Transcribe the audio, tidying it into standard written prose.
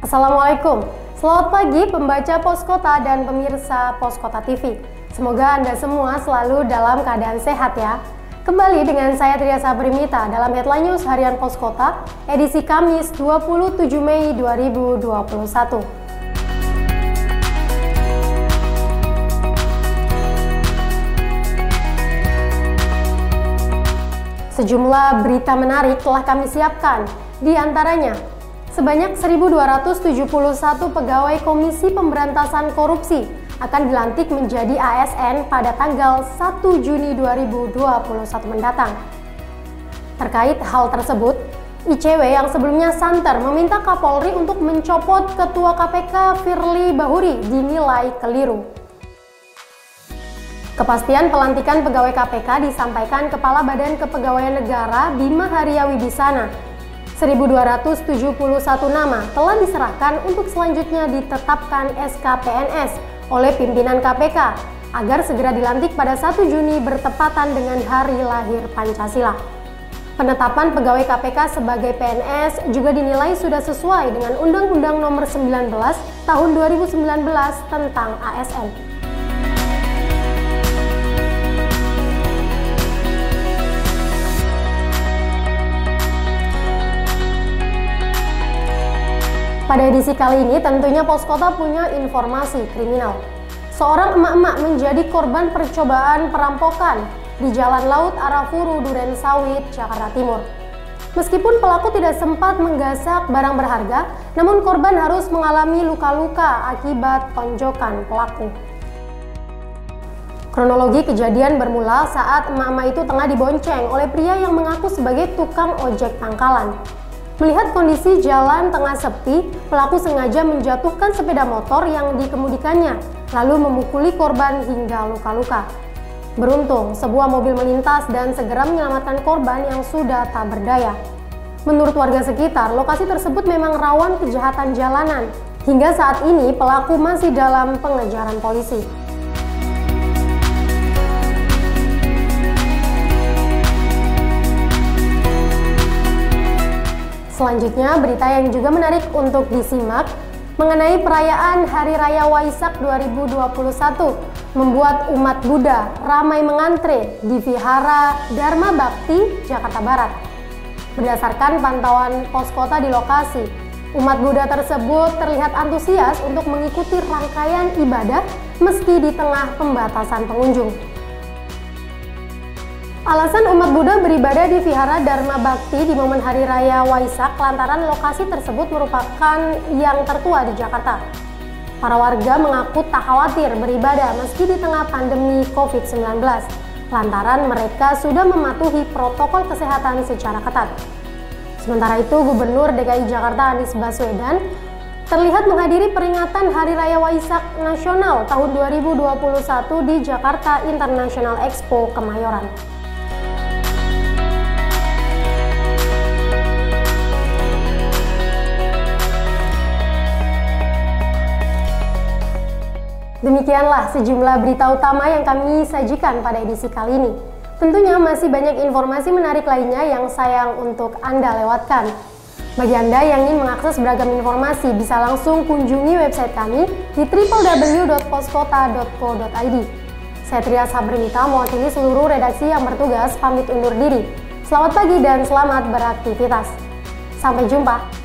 Assalamualaikum, selamat pagi pembaca Pos Kota dan pemirsa Pos Kota TV. Semoga Anda semua selalu dalam keadaan sehat ya. Kembali dengan saya Tria Sabrimita dalam Headline News Harian Pos Kota, edisi Kamis 27 Mei 2021. Sejumlah berita menarik telah kami siapkan, di antaranya sebanyak 1.271 pegawai Komisi Pemberantasan Korupsi akan dilantik menjadi ASN pada tanggal 1 Juni 2021 mendatang. Terkait hal tersebut, ICW yang sebelumnya santer meminta Kapolri untuk mencopot Ketua KPK Firly Bahuri dinilai keliru. Kepastian pelantikan pegawai KPK disampaikan Kepala Badan Kepegawaian Negara Bima Haria Wibisana. 1.271 nama telah diserahkan untuk selanjutnya ditetapkan SK-PNS oleh pimpinan KPK agar segera dilantik pada 1 Juni bertepatan dengan hari lahir Pancasila. Penetapan pegawai KPK sebagai PNS juga dinilai sudah sesuai dengan Undang-Undang Nomor 19 Tahun 2019 tentang ASN. Pada edisi kali ini tentunya Pos Kota punya informasi kriminal. Seorang emak-emak menjadi korban percobaan perampokan di Jalan Laut Arafuru, Duren Sawit, Jakarta Timur. Meskipun pelaku tidak sempat menggasak barang berharga, namun korban harus mengalami luka-luka akibat tonjokan pelaku. Kronologi kejadian bermula saat emak-emak itu tengah dibonceng oleh pria yang mengaku sebagai tukang ojek pangkalan. Melihat kondisi jalan tengah sepi, pelaku sengaja menjatuhkan sepeda motor yang dikemudikannya, lalu memukuli korban hingga luka-luka. Beruntung, sebuah mobil melintas dan segera menyelamatkan korban yang sudah tak berdaya. Menurut warga sekitar, lokasi tersebut memang rawan kejahatan jalanan. Hingga saat ini, pelaku masih dalam pengejaran polisi. Selanjutnya, berita yang juga menarik untuk disimak mengenai perayaan Hari Raya Waisak 2021 membuat umat Buddha ramai mengantre di Vihara Dharma Bhakti, Jakarta Barat. Berdasarkan pantauan Pos Kota di lokasi, umat Buddha tersebut terlihat antusias untuk mengikuti rangkaian ibadah meski di tengah pembatasan pengunjung. Alasan umat Buddha beribadah di Vihara Dharma Bhakti di momen Hari Raya Waisak lantaran lokasi tersebut merupakan yang tertua di Jakarta. Para warga mengaku tak khawatir beribadah meski di tengah pandemi COVID-19, lantaran mereka sudah mematuhi protokol kesehatan secara ketat. Sementara itu, Gubernur DKI Jakarta Anies Baswedan terlihat menghadiri peringatan Hari Raya Waisak Nasional tahun 2021 di Jakarta International Expo Kemayoran. Demikianlah sejumlah berita utama yang kami sajikan pada edisi kali ini. Tentunya masih banyak informasi menarik lainnya yang sayang untuk Anda lewatkan. Bagi Anda yang ingin mengakses beragam informasi, bisa langsung kunjungi website kami di www.poskota.co.id. Saya Tria Sabrimita mewakili seluruh redaksi yang bertugas pamit undur diri. Selamat pagi dan selamat beraktivitas. Sampai jumpa.